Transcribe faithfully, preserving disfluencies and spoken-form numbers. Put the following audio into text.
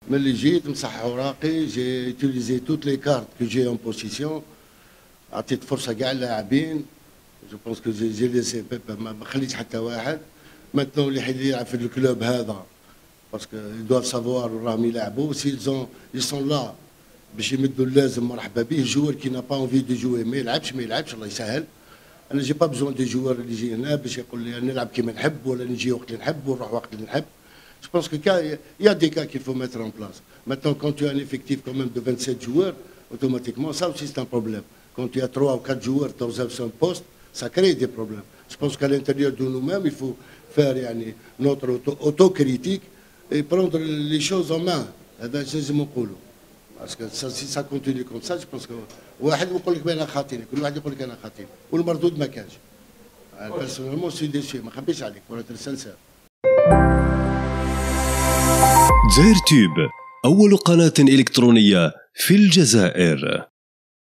ملي جيت نصحح اوراقي جي utiliser toutes les cartes que j'ai en possession. عطيت فرصه كاع اللاعبين. جو بونس كو جي جي ليسي ما خليتش حتى واحد. ماتنون اللي حيد يلعب في الكلوب هذا باسكو يدوف سافوار راهم يلعبوا سيزون يسون لا باش يمدوا اللازم مرحبا به. الجوار كي نا با انفي دو جوي ما يلعبش ما يلعبش الله يسهل. انا جي با بزون دي جوار اللي يجي هنا باش يقول لي نلعب كيما نحب ولا نجي وقت اللي نحب ونروح وقت اللي نحب. Je pense qu'il y a des cas qu'il faut mettre en place. Maintenant, quand tu as un effectif quand même de vingt-sept joueurs, automatiquement, ça aussi c'est un problème. Quand tu as trois ou quatre joueurs dans un seul poste, ça crée des problèmes. Je pense qu'à l'intérieur de nous-mêmes, il faut faire yani, notre autocritique et prendre les choses en main. Parce que ça, si ça continue comme ça, je pense que واحد يقول لك انا خاطيني، كل واحد يقول لك انا خاطيني، والمردود ما كانش. Personnellement, je suis déçu، ما خبيش عليك، pour être sincère. دزاير تيوب أول قناة إلكترونية في الجزائر.